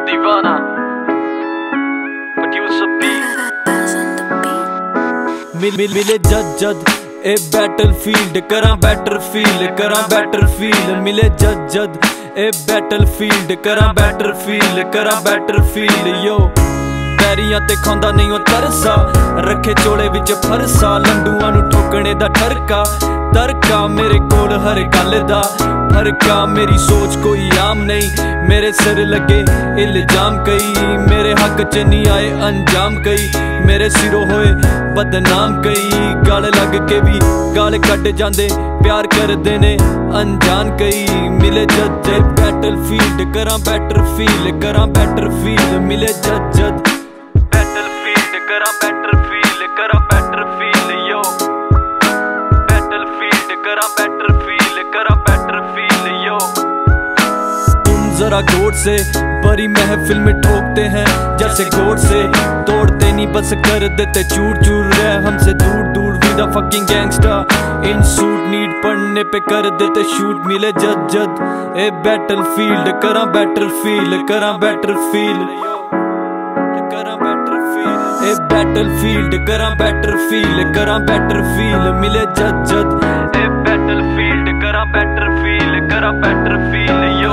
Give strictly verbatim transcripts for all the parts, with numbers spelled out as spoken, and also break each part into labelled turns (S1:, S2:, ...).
S1: दीवाना producer B
S2: मिल मिल मिले जद जद ए बैटल फील्ड करा बैटर फील करा बैटर फील मिले जद जद ए बैटल फील्ड करा बैटर फील करा बैटर फील यो पैरियां ते खांदा नहीं ओ तरसा रखे चोले विच फरसा लंडूआं नू ठोकने दा ठरका तरका मेरे कोल हर गल दा फरका मेरी सोच कोई आम नहीं मेरे सिर लगे इल्जाम कई मेरे हक च नहीं आए अंजाम कई मेरे सिरों होए बदनाम कई गल लग के भी गल कट जांदे प्यार करदे ने अनजान कई मिले जद जद बैटल फील्ड करा बैटर फील करा बैटर फील मिले जद जद बैटल फील्ड करा बैटर फील करा बैटर फील यो बैटल फील्ड करा बैटर फील करा बैटर फील यो तुम जरा गौर से बड़ी महफिल में ठोकते हैं जैसे गोड से तोड़ते नहीं बस कर देते चूर चूर रहे हमसे दूर दूर with a fucking gangster in suit नीड पढ़ने पे कर देते शूट मिले जद जद ए बैटल फील्ड करा बैटर फील करा बैटर फील करा बैटर फील ए बैटल फील्ड करा बैटर फील करा बैटर फील मिले जद जद ए बैटल फील्ड करा बैटर फील करा बैटर फील यो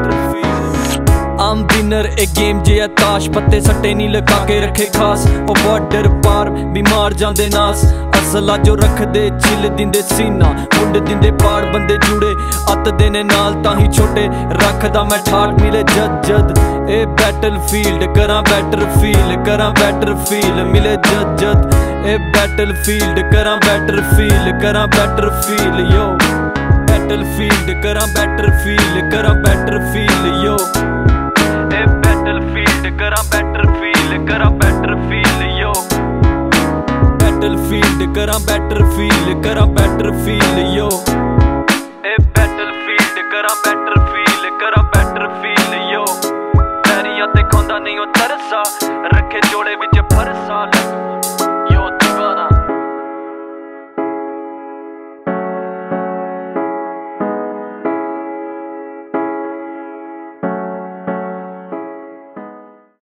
S2: आम डिनर ए गेम जे ताश पत्ते सट्टे नहीं लगा के रखे खास ओ बॉर्डर पार बीमार जांदे नास असला जो रख दे चिल दिंदे सीना मुंड दिंदे पार बंदे जुड़े अत देने नाल ताही छोटे रखदा मैं ठाट मिले जद जद ए बैटल फील्ड करा बैटर फील करा बैटर फील मिले जद जद ए बैटल फील्ड करा बैटर फील करा बैटर फील यो बैटल फील्ड करा बैटर फील करा बैटर फील यो ए बैटल फील्ड करा बैटर फील करा बैटर फील यो बैटल फील्ड करा बैटर फील करा बैटर